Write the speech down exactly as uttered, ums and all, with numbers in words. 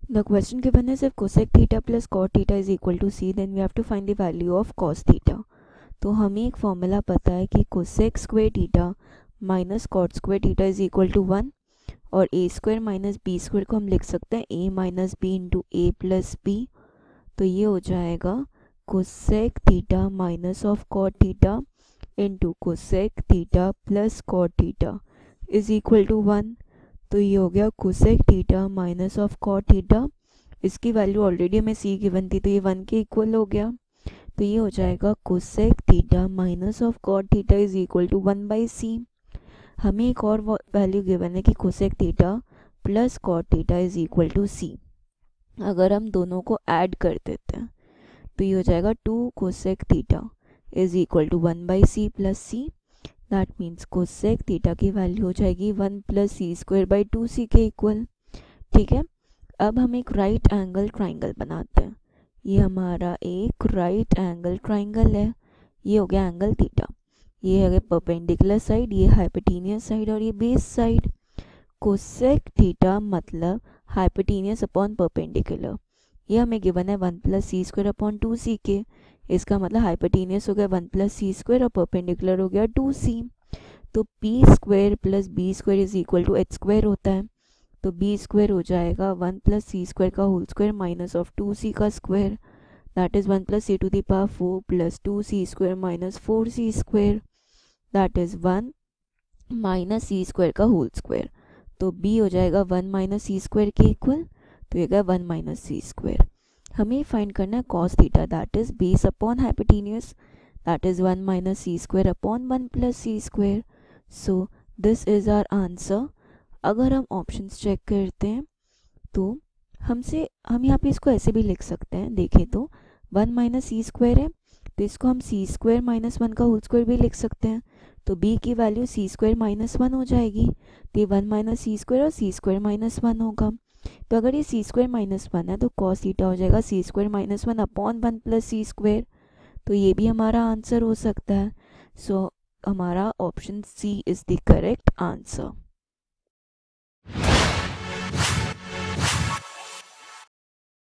The question given is if cosec theta plus cot theta is equal to c, then we have to find the value of cos theta. तो हमें एक formula पता है कि cosec square theta minus cot square theta is equal to one, और A square minus B square को हम लिख सकते हैं A minus B into A plus B. तो ये हो जाएगा cosec theta minus of cot theta into cosec theta plus cot theta is equal to one. तो ये हो गया cosec theta minus of cot theta. इसकी वैल्यू ऑलरेडी हमें सी गिवन थी, तो ये वन के इक्वल हो गया. तो ये हो जाएगा cosec theta minus of cot theta is equal to one by C. हमें एक और वैल्यू गिवन है कि cosec theta plus cot theta is equal to C. अगर हम दोनों को ऐड कर देते हैं तो ये हो जाएगा two cosec theta is equal to one by C plus C. That means cosec theta की वैल्यू हो जाएगी one plus C square by two C के इक्वल. ठीक है, अब हम एक राइट एंगल ट्राइंगल बनाते हैं. ये हमारा एक राइट एंगल ट्राइंगल है. ये हो गया एंगल थीटा. ये है परपेंडिकुलर साइड, ये हाइपोटेनियस साइड और ये बेस साइड. cosec थीटा मतलब हाइपोटेनियस अपॉन परपेंडिकुलर. ये हमें गिवन है one plus C square upon two C के. इसका मतलब हाइपोटेनियस हो गया वन प्लस सी स्क्वायर और परपेंडिकुलर हो गया टू सी. तो P square plus B square is equal to H square होता है. तो बी स्क्वायर हो जाएगा वन प्लस सी स्क्वायर का whole square minus of two C का square. That is one plus C to the power four plus two C square minus four C square. That is one minus C square का whole square. तो B हो जाएगा one minus C square के equal. तो ये गया one minus C square. हमें find करना है cos theta, that is base upon hypotenuse, that is one minus C square upon one plus C square. So this is our answer. अगर हम options check करते हैं तो हमसे हम यहाँ पे इसको ऐसे भी लिख सकते हैं. देखें तो वन माइनस सी स्क्वायर है, तो इसको हम सी स्क्वायर माइनस वन का होल स्क्वायर भी लिख सकते हैं. तो b की value C square minus one हो जाएगी. तो ये वन माइनस सी स्क्वायर और सी स्क्वायर माइनस वन होगा. तो अगर ये सी स्क्वायर माइनस वन है तो cos थीटा हो जाएगा C square minus one upon one plus C square. तो ये भी हमारा आंसर हो सकता है. सो so, हमारा option C is the correct answer.